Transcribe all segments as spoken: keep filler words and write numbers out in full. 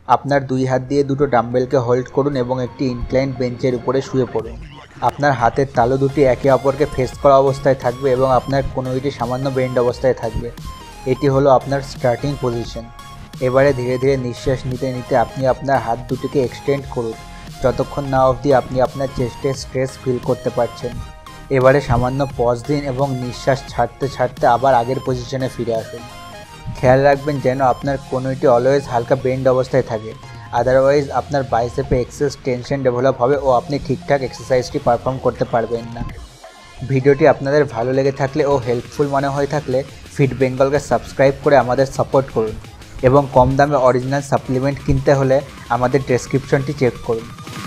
আপনার দুই হাত দিয়ে দুটো ডাম্বেলকে হোল্ড করুন এবং একটি ইনক্লাইন্ড বেঞ্চের উপরে শুয়ে পড়ুন। আপনার হাতের তালু দুটি একে অপরকে ফেস করা অবস্থায় থাকবে এবং আপনার কনুইটি সামান্য বেন্ড অবস্থায় থাকবে। এটি হলো আপনার স্টার্টিং পজিশন। এবারে ধীরে ধীরে নিঃশ্বাস নিতে নিতে আপনি আপনার হাত দুটিকে এক্সটেন্ড করুন যতক্ষণ না অবধি আপনি আপনার চেস্টে স্ট্রেস ফিল করতে পারছেন। এবারে সামান্য পজ দিন এবং নিঃশ্বাস ছাড়তে ছাড়তে আবার আগের পজিশনে ফিরে আসুন। খেয়াল রাখবেন যেন আপনার কনুইটি অলওয়েজ হালকা বেন্ড অবস্থায় থাকে, আদারওয়াইজ আপনার বাইসেপে এক্সেস টেনশন ডেভেলপ হবে ও আপনি ঠিকঠাক এক্সারসাইজটি পারফর্ম করতে পারবেন না। ভিডিওটি আপনাদের ভালো লেগে থাকলে ও হেল্পফুল মনে হয়ে থাকলে ফিট বেঙ্গলকে সাবস্ক্রাইব করে আমাদের সাপোর্ট করুন এবং কম দামে অরিজিনাল সাপ্লিমেন্ট কিনতে হলে আমাদের ডেসক্রিপশনটি চেক করুন।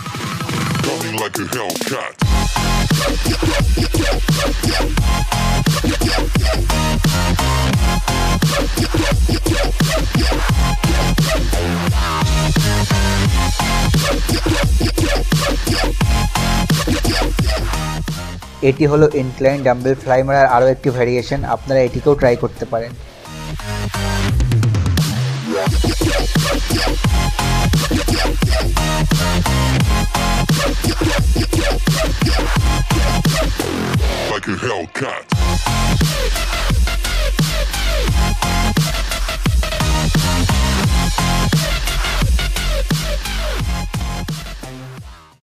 এটি হলো ইনক্লাইন ডাম্বেল ফ্লাই মারার আরও একটি ভ্যারিয়েশন, আপনারা এটিকেও ট্রাই করতে পারেন। Like a Hellcat.